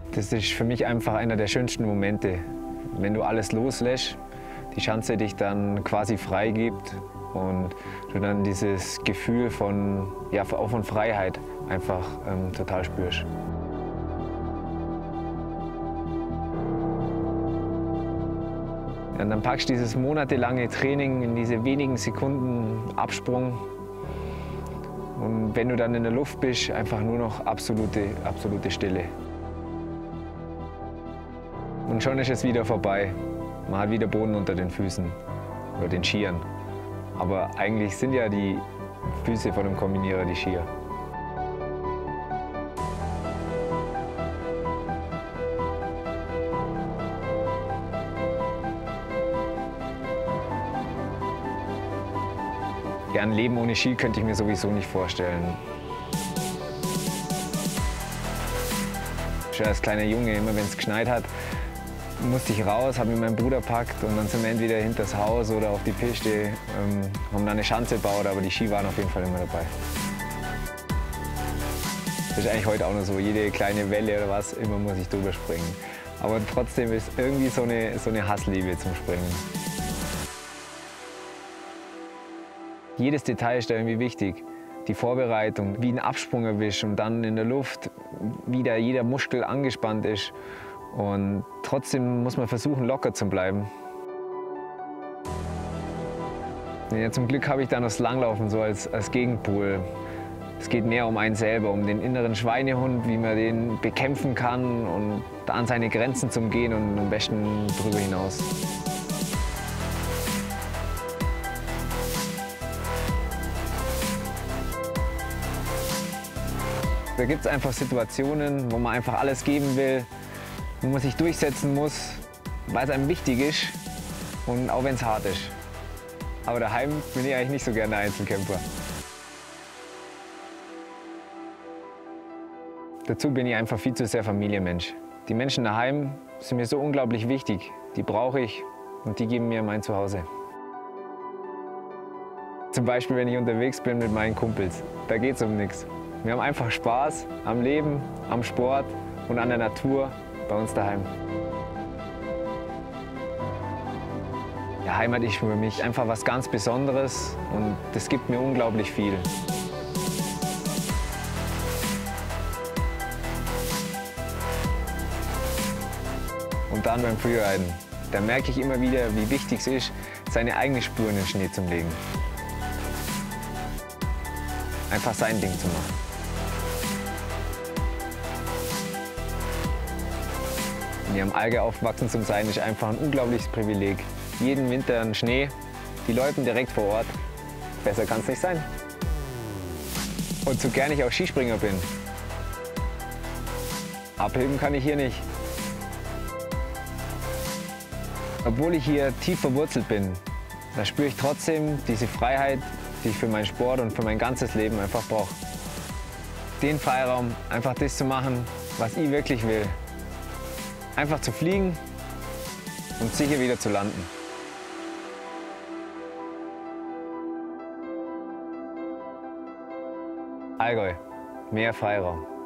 Das ist für mich einfach einer der schönsten Momente, wenn du alles loslässt, die Schanze dich dann quasi frei gibt und du dann dieses Gefühl von, ja, auch von Freiheit einfach total spürst. Ja, und dann packst du dieses monatelange Training in diese wenigen Sekunden Absprung. Und wenn du dann in der Luft bist, einfach nur noch absolute Stille. Und schon ist es wieder vorbei. Man hat wieder Boden unter den Füßen oder den Skiern. Aber eigentlich sind ja die Füße von dem Kombinierer die Skier. Ja, ein Leben ohne Ski könnte ich mir sowieso nicht vorstellen. Schon als kleiner Junge, immer wenn es geschneit hat, musste ich raus, habe mir meinen Bruder gepackt und dann sind wir entweder hinter das Haus oder auf die Piste, haben da eine Schanze gebaut, aber die Ski waren auf jeden Fall immer dabei. Das ist eigentlich heute auch noch so, jede kleine Welle oder was, immer muss ich drüber springen. Aber trotzdem ist irgendwie so eine Hassliebe zum Springen. Jedes Detail ist da irgendwie wichtig. Die Vorbereitung, wie ein Absprung erwischt und dann in der Luft, wie da jeder Muskel angespannt ist. Und trotzdem muss man versuchen, locker zu bleiben. Ja, zum Glück habe ich da noch das Langlaufen so als Gegenpol. Es geht mehr um einen selber, um den inneren Schweinehund, wie man den bekämpfen kann und da an seine Grenzen zu gehen und am besten darüber hinaus. Da gibt es einfach Situationen, wo man einfach alles geben will, wo man sich durchsetzen muss, weil es einem wichtig ist und auch wenn es hart ist. Aber daheim bin ich eigentlich nicht so gerne der Einzelkämpfer. Dazu bin ich einfach viel zu sehr Familienmensch. Die Menschen daheim sind mir so unglaublich wichtig. Die brauche ich und die geben mir mein Zuhause. Zum Beispiel, wenn ich unterwegs bin mit meinen Kumpels. Da geht es um nichts. Wir haben einfach Spaß am Leben, am Sport und an der Natur bei uns daheim. Ja, Heimat ist für mich einfach was ganz Besonderes und das gibt mir unglaublich viel. Und dann beim Freeriden, da merke ich immer wieder, wie wichtig es ist, seine eigene Spur in den Schnee zu legen. Einfach sein Ding zu machen. Hier am Allgäu aufgewachsen zu sein, ist einfach ein unglaubliches Privileg. Jeden Winter ein Schnee, die Leute direkt vor Ort. Besser kann es nicht sein. Und so gern ich auch Skispringer bin, abheben kann ich hier nicht. Obwohl ich hier tief verwurzelt bin, da spüre ich trotzdem diese Freiheit, die ich für meinen Sport und für mein ganzes Leben einfach brauche. Den Freiraum, einfach das zu machen, was ich wirklich will. Einfach zu fliegen und sicher wieder zu landen. Allgäu, mehr Freiraum.